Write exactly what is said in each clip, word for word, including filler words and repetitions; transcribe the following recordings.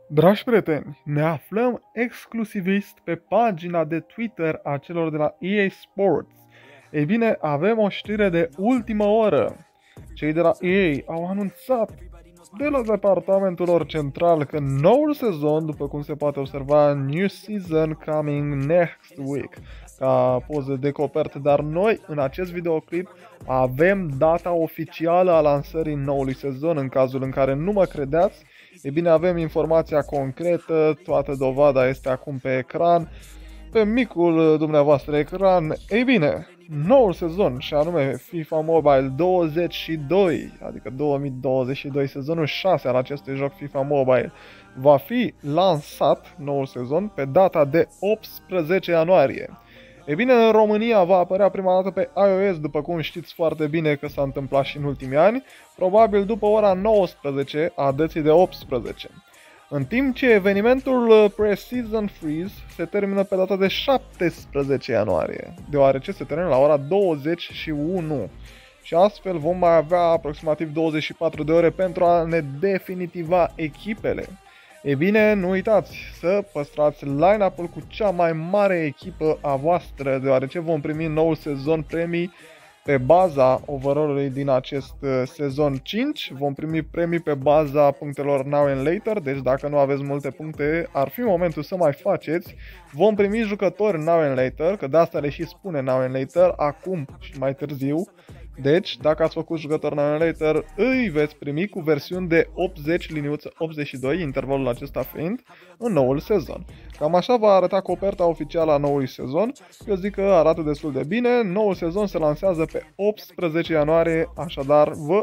Dragi prieteni, ne aflăm exclusivist pe pagina de Twitter a celor de la E A Sports. Ei bine, avem o știre de ultimă oră. Cei de la E A au anunțat de la departamentul lor central că noul sezon, după cum se poate observa, new season coming next week, ca poză de copertă, dar noi în acest videoclip avem data oficială a lansării noului sezon. În cazul în care nu mă credeți, e bine, avem informația concretă, toată dovada este acum pe ecran, pe micul dumneavoastră ecran. Ei bine, noul sezon, și anume FIFA Mobile douăzeci și doi, adică două mii douăzeci și doi, sezonul șase al acestui joc FIFA Mobile, va fi lansat, noul sezon, pe data de optsprezece ianuarie. E bine, în România va apărea prima dată pe iOS, după cum știți foarte bine că s-a întâmplat și în ultimii ani, probabil după ora nouăsprezece a dății de optsprezece. În timp ce evenimentul Pre-Season Freeze se termină pe data de șaptesprezece ianuarie, deoarece se termină la ora douăzeci și unu. Și astfel vom mai avea aproximativ douăzeci și patru de ore pentru a ne definitiva echipele. E bine, nu uitați să păstrați line-up-ul cu cea mai mare echipă a voastră, deoarece vom primi noul sezon premii pe baza overall-ului din acest sezon cinci. Vom primi premii pe baza punctelor Now and Later, deci dacă nu aveți multe puncte, ar fi momentul să mai faceți. Vom primi jucători Now and Later, că de asta le și spune Now and Later, acum și mai târziu. Deci, dacă ați făcut jucător Now and Later, îi veți primi cu versiuni de optzeci liniuță optzeci și doi, intervalul acesta fiind, în noul sezon. Cam așa va arăta coperta oficială a noului sezon. Eu zic că arată destul de bine. Noul sezon se lansează pe optsprezece ianuarie, așadar vă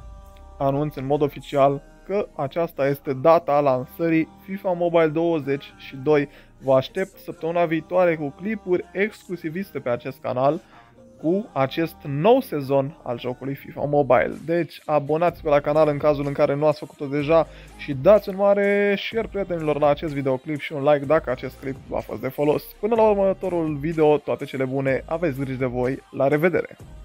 anunț în mod oficial că aceasta este data lansării FIFA Mobile douăzeci și doi. Vă aștept săptămâna viitoare cu clipuri exclusiviste pe acest canal cu acest nou sezon al jocului FIFA Mobile. Deci abonați-vă la canal în cazul în care nu ați făcut-o deja și dați un mare share prietenilor la acest videoclip și un like dacă acest clip v-a fost de folos. Până la următorul video, toate cele bune, aveți grijă de voi, la revedere!